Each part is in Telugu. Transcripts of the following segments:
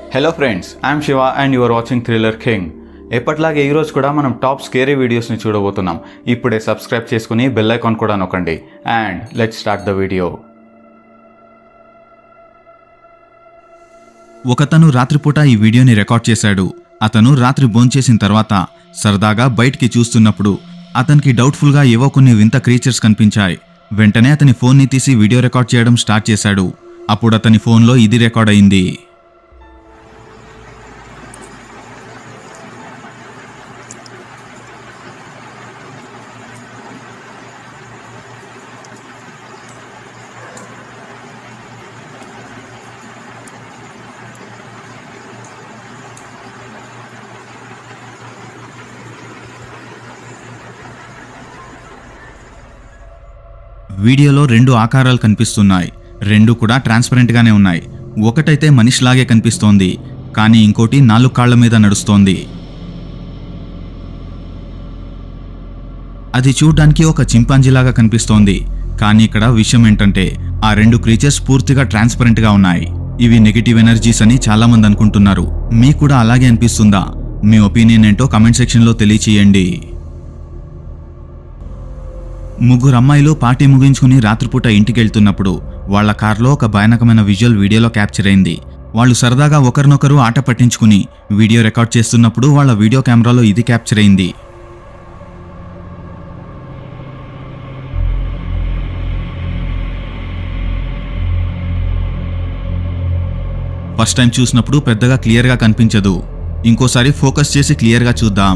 Hello friends, I'm Shiva and you are watching thriller king. ఎప్పటిలాగే ఈరోజు కూడా మనం టాప్ స్కేరీ వీడియోస్ని చూడబోతున్నాం. ఇప్పుడే సబ్స్క్రైబ్ చేసుకుని బెల్ ఐకాన్ కూడా నొక్కండి and let's start the video. ఒకతను రాత్రిపూట ఈ వీడియోని రికార్డ్ చేశాడు. అతను రాత్రి భోంచేసిన తర్వాత సరదాగా బయటికి చూస్తున్నప్పుడు అతనికి డౌట్ఫుల్గా ఏవో కొన్ని వింత క్రీచర్స్ కనిపించాయి. వెంటనే అతని ఫోన్ని తీసి వీడియో రికార్డ్ చేయడం స్టార్ట్ చేశాడు. అప్పుడు అతని ఫోన్లో ఇది రికార్డ్ అయింది. వీడియోలో రెండు ఆకారాలు కనిపిస్తున్నాయి. రెండు కూడా ట్రాన్స్పరెంట్గానే ఉన్నాయి. ఒకటైతే మనిషిలాగే కనిపిస్తోంది, కానీ ఇంకోటి 4 కాళ్ల మీద నడుస్తోంది. అది చూడ్డానికి ఒక చింపాంజీలాగా కనిపిస్తోంది. కానీ ఇక్కడ విషయం ఏంటంటే ఆ రెండు క్రీచర్స్ పూర్తిగా ట్రాన్స్పరెంట్గా ఉన్నాయి. ఇవి నెగిటివ్ ఎనర్జీస్ అని చాలామంది అనుకుంటున్నారు. మీకు కూడా అలాగే అనిపిస్తుందా? మీ ఒపీనియన్ ఏంటో కమెంట్ సెక్షన్లో తెలియచేయండి. ముగ్గురు అమ్మాయిలు పార్టీ ముగించుకుని రాత్రిపూట ఇంటికెళ్తున్నప్పుడు వాళ్ల కార్లో ఒక భయానకమైన విజువల్ వీడియోలో క్యాప్చర్ అయింది. వాళ్ళు సరదాగా ఒకరినొకరు ఆట పట్టించుకుని వీడియో రికార్డ్ చేస్తున్నప్పుడు వాళ్ళ వీడియో కెమెరాలో ఇది క్యాప్చర్ అయింది. ఫస్ట్ టైం చూసినప్పుడు పెద్దగా క్లియర్గా కనిపించదు. ఇంకోసారి ఫోకస్ చేసి క్లియర్గా చూద్దాం.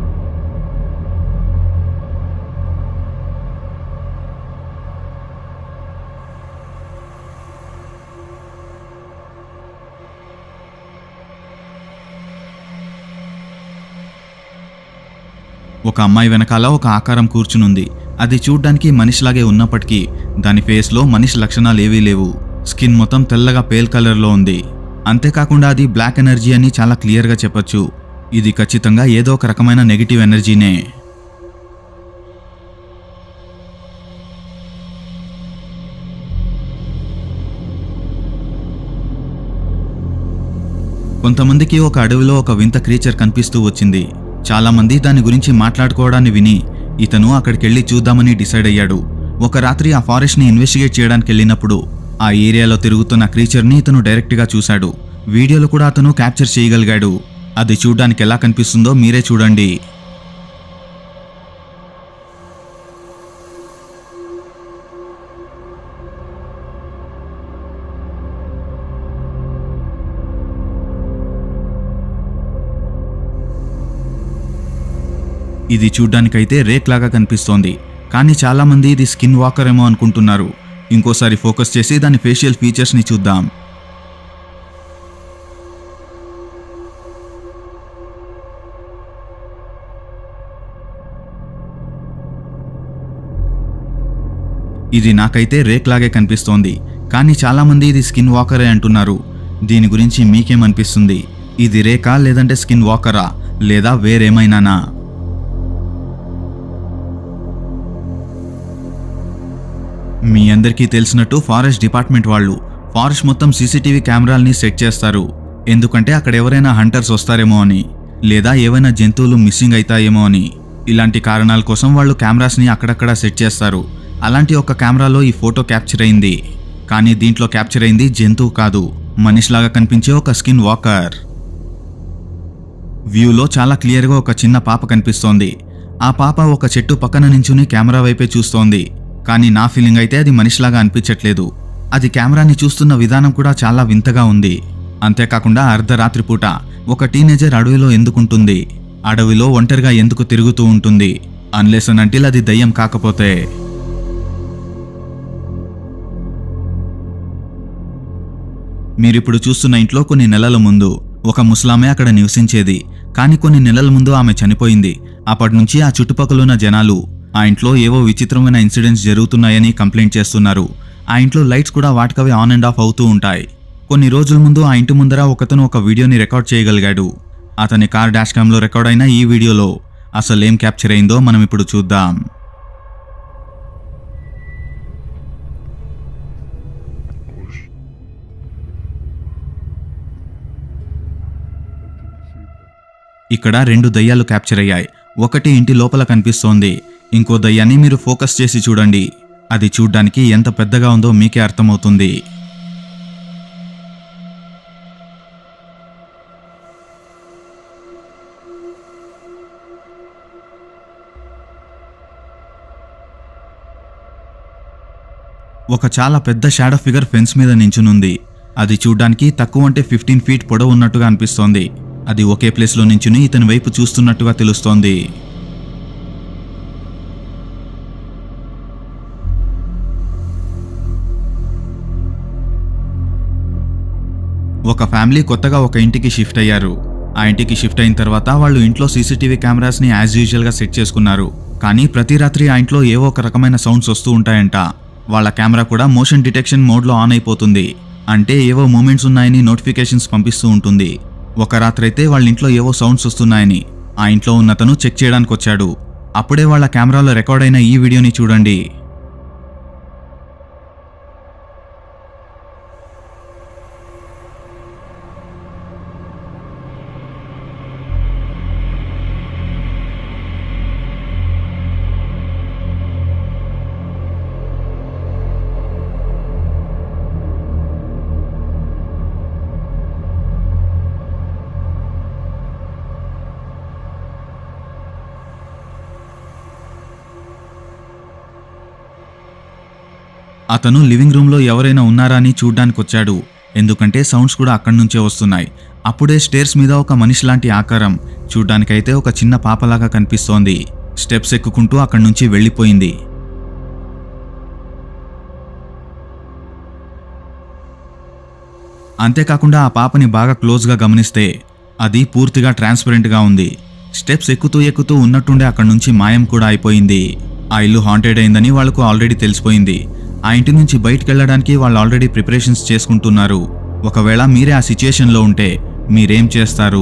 ఒక అమ్మాయి వెనకాల ఒక ఆకారం కూర్చునుంది. అది చూడ్డానికి మనిషిలాగే ఉన్నప్పటికీ దాని ఫేస్లో మనిషి లక్షణాలు ఏవీ లేవు. స్కిన్ మొత్తం తెల్లగా పేల్ కలర్లో ఉంది. అంతేకాకుండా అది బ్లాక్ ఎనర్జీ అని చాలా క్లియర్గా చెప్పొచ్చు. ఇది ఖచ్చితంగా ఏదో ఒక రకమైన నెగిటివ్ ఎనర్జీనే. కొంతమందికి ఒక అడవిలో ఒక వింత క్రీచర్ కనిపిస్తూ వచ్చింది. చాలామంది దాని గురించి మాట్లాడుకోవడాన్ని విని ఇతను అక్కడికెళ్ళి చూద్దామని డిసైడ్ అయ్యాడు. ఒక రాత్రి ఆ ఫారెస్ట్ని ఇన్వెస్టిగేట్ చేయడానికి వెళ్ళినప్పుడు ఆ ఏరియాలో తిరుగుతున్న క్రీచర్ని ఇతను డైరెక్ట్గా చూశాడు. వీడియోలో కూడా అతను క్యాప్చర్ చేయగలిగాడు. అది చూడ్డానికి ఎలా కనిపిస్తుందో మీరే చూడండి. ఇది చూడ్డానికైతే రేక్ లాగా కనిపిస్తోంది, కానీ చాలామంది ఇది స్కిన్ వాకర్ ఏమో అనుకుంటున్నారు. ఇంకోసారి ఫోకస్ చేసి దాని ఫేషియల్ ఫీచర్స్ని చూద్దాం. ఇది నాకైతే రేక్ లాగే కనిపిస్తోంది, కానీ చాలామంది ఇది స్కిన్ వాకరే అంటున్నారు. దీని గురించి మీకేమనిపిస్తుంది? ఇది రేకా లేదంటే స్కిన్ వాకరా లేదా వేరేమైనానా? మీ అందరికీ తెలిసినట్టు ఫారెస్ట్ డిపార్ట్మెంట్ వాళ్ళు ఫారెస్ట్ మొత్తం సీసీటీవీ కెమెరాల్ని సెట్ చేస్తారు. ఎందుకంటే అక్కడ ఎవరైనా హంటర్స్ వస్తారేమో అని, లేదా ఏవైనా జంతువులు మిస్సింగ్ అవుతాయేమో అని. ఇలాంటి కారణాల కోసం వాళ్ళు కెమెరాస్ని అక్కడక్కడ సెట్ చేస్తారు. అలాంటి ఒక కెమెరాలో ఈ ఫోటో క్యాప్చర్ అయింది. కానీ దీంట్లో క్యాప్చర్ అయింది జంతువు కాదు, మనిషిలాగా కనిపించే ఒక స్కిన్ వాకర్. వ్యూలో చాలా క్లియర్గా ఒక చిన్న పాప కనిపిస్తోంది. ఆ పాప ఒక చెట్టు పక్కన నించుని కెమెరా వైపే చూస్తోంది. కానీ నా ఫీలింగ్ అయితే అది మనిషిలాగా అనిపించట్లేదు. అది కెమెరాని చూస్తున్న విధానం కూడా చాలా వింతగా ఉంది. అంతేకాకుండా అర్ధరాత్రి పూట ఒక టీనేజర్ అడవిలో ఎందుకుంటుంది? అడవిలో ఒంటరిగా ఎందుకు తిరుగుతూ ఉంటుంది? అన్లెస్ అండ్ అంటిల్ అది దయ్యం కాకపోతే. మీరిప్పుడు చూస్తున్న ఇంట్లో కొన్ని నెలల ముందు ఒక ముస్లామే అక్కడ నివసించేది. కానీ కొన్ని నెలల ముందు ఆమె చనిపోయింది. అప్పటి నుంచి ఆ చుట్టుపక్కలున్న జనాలు ఆ ఇంట్లో ఏవో విచిత్రమైన ఇన్సిడెంట్స్ జరుగుతున్నాయని కంప్లైంట్ చేస్తున్నారు. ఆ ఇంట్లో లైట్స్ కూడా వాటికవే ఆన్ అండ్ ఆఫ్ అవుతూ ఉంటాయి. కొన్ని రోజుల ముందు ఆ ఇంటి ముందర ఒకతను ఒక వీడియోని రికార్డ్ చేయగలిగాడు. అతని కార్ డాష్ క్యామ్లో రికార్డ్ అయిన ఈ వీడియోలో అసలేం క్యాప్చర్ అయిందో మనం ఇప్పుడు చూద్దాం. ఇక్కడ 2 దయ్యాలు క్యాప్చర్ అయ్యాయి. ఒకటి ఇంటి లోపల కనిపిస్తోంది. ఇంకో దయ్యాన్ని మీరు ఫోకస్ చేసి చూడండి. అది చూడ్డానికి ఎంత పెద్దగా ఉందో మీకే అర్థమవుతుంది. ఒక చాలా పెద్ద షాడో ఫిగర్ ఫెన్స్ మీద నించునుంది. అది చూడ్డానికి తక్కువ అంటే 15 ఫీట్ పొడవు ఉన్నట్టుగా అనిపిస్తోంది. అది ఒకే ప్లేస్లో నించుని ఇతని వైపు చూస్తున్నట్టుగా తెలుస్తోంది. ఒక ఫ్యామిలీ కొత్తగా ఒక ఇంటికి షిఫ్ట్ అయ్యారు. ఆ ఇంటికి షిఫ్ట్ అయిన తర్వాత వాళ్ళు ఇంట్లో సీసీటీవీ కెమెరాస్ని యాజ్ యూజువల్గా సెట్ చేసుకున్నారు. కానీ ప్రతి రాత్రి ఆ ఇంట్లో ఏవో ఒక రకమైన సౌండ్స్ వస్తూ ఉంటాయంట. వాళ్ళ కెమెరా కూడా మోషన్ డిటెక్షన్ మోడ్లో ఆన్ అయిపోతుంది. అంటే ఏవో మూమెంట్స్ ఉన్నాయని నోటిఫికేషన్స్ పంపిస్తూ ఉంటుంది. ఒక రాత్రి అయితే వాళ్ళ ఇంట్లో ఏవో సౌండ్స్ వస్తున్నాయని ఆ ఇంట్లో ఉన్నతను చెక్ చేయడానికి వచ్చాడు. అప్పుడే వాళ్ళ కెమెరాలో రికార్డ్ అయిన ఈ వీడియోని చూడండి. అతను లివింగ్ రూమ్లో ఎవరైనా ఉన్నారా అని చూడ్డానికొచ్చాడు. ఎందుకంటే సౌండ్స్ కూడా అక్కడి నుంచే వస్తున్నాయి. అప్పుడే స్టేర్స్ మీద ఒక మనిషి లాంటి ఆకారం, చూడ్డానికైతే ఒక చిన్న పాపలాగా కనిపిస్తోంది, స్టెప్స్ ఎక్కుకుంటూ అక్కడి నుంచి వెళ్ళిపోయింది. అంతేకాకుండా ఆ పాపని బాగా క్లోజ్గా గమనిస్తే అది పూర్తిగా ట్రాన్స్పరెంట్గా ఉంది. స్టెప్స్ ఎక్కుతూ ఎక్కుతూ ఉన్నట్టుండే అక్కడి నుంచి మాయం కూడా అయిపోయింది. ఆ ఇల్లు హాంటెడ్ అయిందని వాళ్లకు ఆల్రెడీ తెలిసిపోయింది. ఆ ఇంటి నుంచి బయటకు వెళ్ళడానికి వాళ్ళు ఆల్రెడీ ప్రిపరేషన్స్ చేసుకుంటున్నారు. ఒకవేళ మీరే ఆ సిచ్యుయేషన్లో ఉంటే మీరేం చేస్తారు?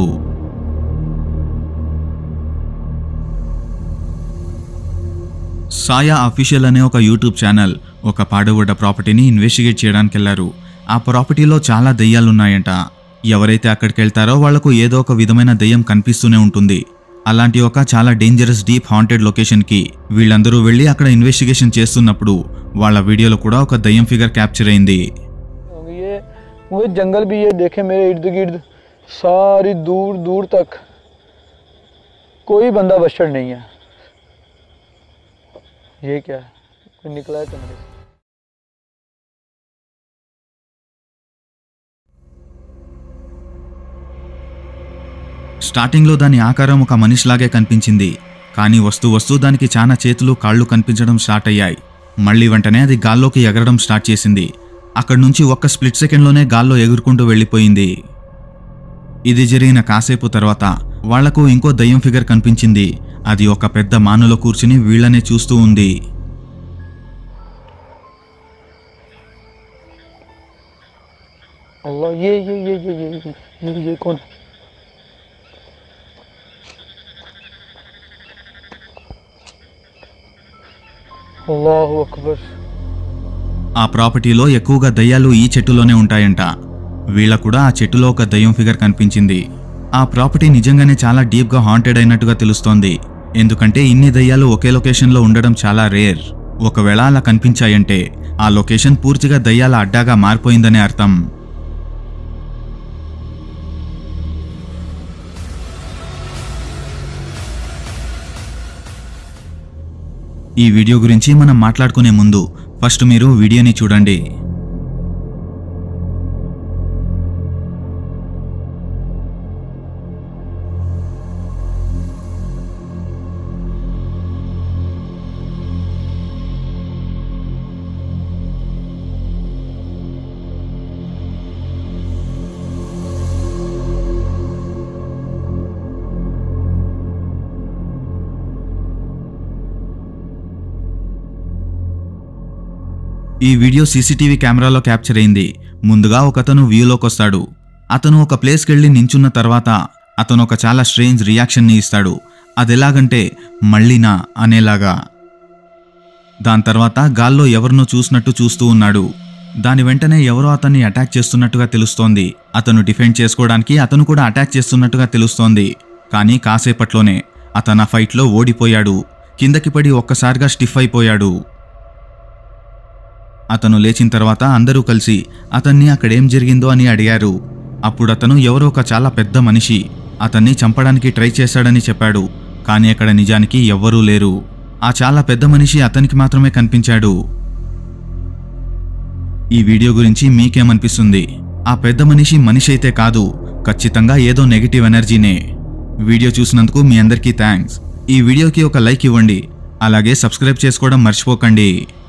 సాయా అఫీషియల్ అనే ఒక యూట్యూబ్ ఛానల్ ఒక పాడుబడ్డ ప్రాపర్టీని ఇన్వెస్టిగేట్ చేయడానికి వెళ్లారు. ఆ ప్రాపర్టీలో చాలా దెయ్యాలున్నాయంట. ఎవరైతే అక్కడికి వెళ్తారో వాళ్లకు ఏదో ఒక విధమైన దెయ్యం కనిపిస్తూనే ఉంటుంది. అలాంటి ఒక చాలా డేంజరస్ డీప్ హాంటెడ్ లొకేషన్కి వీళ్ళందరూ వెళ్ళి అక్కడ ఇన్వెస్టిగేషన్ చేస్తున్నప్పుడు వాళ్ళ వీడియోలో కూడా ఒక దయ్యం ఫిగర్ క్యాప్చర్ అయింది. मुझे जंगल भी ये देखे मेरे इर्द गिर्द सारी दूर दूर तक कोई बंदा बशर नहीं है. ये क्या है? कोई निकला है कमरे से. స్టార్టింగ్లో దాని ఆకారం ఒక మనిషిలాగే కనిపించింది. కానీ వస్తూ వస్తూ దానికి చాలా చేతులు కాళ్ళు కనిపించడం స్టార్ట్ అయ్యాయి. మళ్ళీ వెంటనే అది గాల్లోకి ఎగరడం స్టార్ట్ చేసింది. అక్కడి నుంచి ఒక్క స్ప్లిట్ సెకండ్లోనే గాల్లో ఎగురుకుంటూ వెళ్ళిపోయింది. ఇది జరిగిన కాసేపు తర్వాత వాళ్లకు ఇంకో దయ్యం ఫిగర్ కనిపించింది. అది ఒక పెద్ద మానులో కూర్చుని వీళ్లనే చూస్తూ ఉంది. अल्लाह ये कौन? అల్లాహు అక్బర్. ఆ ప్రాపర్టీలో ఎక్కువగా దయ్యాలు ఈ చెట్టులోనే ఉంటాయంట. వీళ్ళకు కూడా ఆ చెట్టులో ఒక దయ్యం ఫిగర్ కనిపించింది. ఆ ప్రాపర్టీ నిజంగానే చాలా డీప్గా హాంటెడ్ అయినట్టుగా తెలుస్తోంది. ఎందుకంటే ఇన్ని దయ్యాలు ఒకే లొకేషన్లో ఉండడం చాలా రేర్. ఒకవేళ అలా కనిపించాయంటే ఆ లొకేషన్ పూర్తిగా దయ్యాల అడ్డాగా మారిపోయిందనే అర్థం. ఈ వీడియో గురించి మనం మాట్లాడుకునే ముందు ఫస్ట్ మీరు వీడియోని చూడండి. ఈ వీడియో సీసీటీవీ కెమెరాలో క్యాప్చర్ అయింది. ముందుగా ఒకతను వ్యూలోకి వస్తాడు. అతను ఒక ప్లేస్కి వెళ్ళి నించున్న తర్వాత అతను ఒక చాలా స్ట్రేంజ్ రియాక్షన్ని ఇస్తాడు. అదెలాగంటే మళ్ళీనా అనేలాగా. దాని తర్వాత గాల్లో ఎవరినో చూసినట్టు చూస్తూ ఉన్నాడు. దాని వెంటనే ఎవరో అతన్ని అటాక్ చేస్తున్నట్టుగా తెలుస్తోంది. అతను డిఫెండ్ చేసుకోవడానికి అతను కూడా అటాక్ చేస్తున్నట్టుగా తెలుస్తోంది. కానీ కాసేపట్లోనే అతను ఆ ఫైట్లో ఓడిపోయాడు. కిందకి పడి ఒక్కసారిగా స్టిఫ్ అయిపోయాడు. అతను లేచిన తర్వాత అందరూ కలిసి అతన్ని అక్కడేం జరిగిందో అని అడిగారు. అప్పుడు అతను ఎవరో ఒక చాలా పెద్ద మనిషి అతన్ని చంపడానికి ట్రై చేశాడని చెప్పాడు. కానీ అక్కడ నిజానికి ఎవ్వరూ లేరు. ఆ చాలా పెద్ద మనిషి అతనికి మాత్రమే కనిపించాడు. ఈ వీడియో గురించి మీకేమనిపిస్తుంది? ఆ పెద్ద మనిషి మనిషి అయితే కాదు, ఖచ్చితంగా ఏదో నెగిటివ్ ఎనర్జీనే. వీడియో చూసినందుకు మీ అందరికీ థ్యాంక్స్. ఈ వీడియోకి ఒక లైక్ ఇవ్వండి, అలాగే సబ్స్క్రైబ్ చేసుకోవడం మర్చిపోకండి.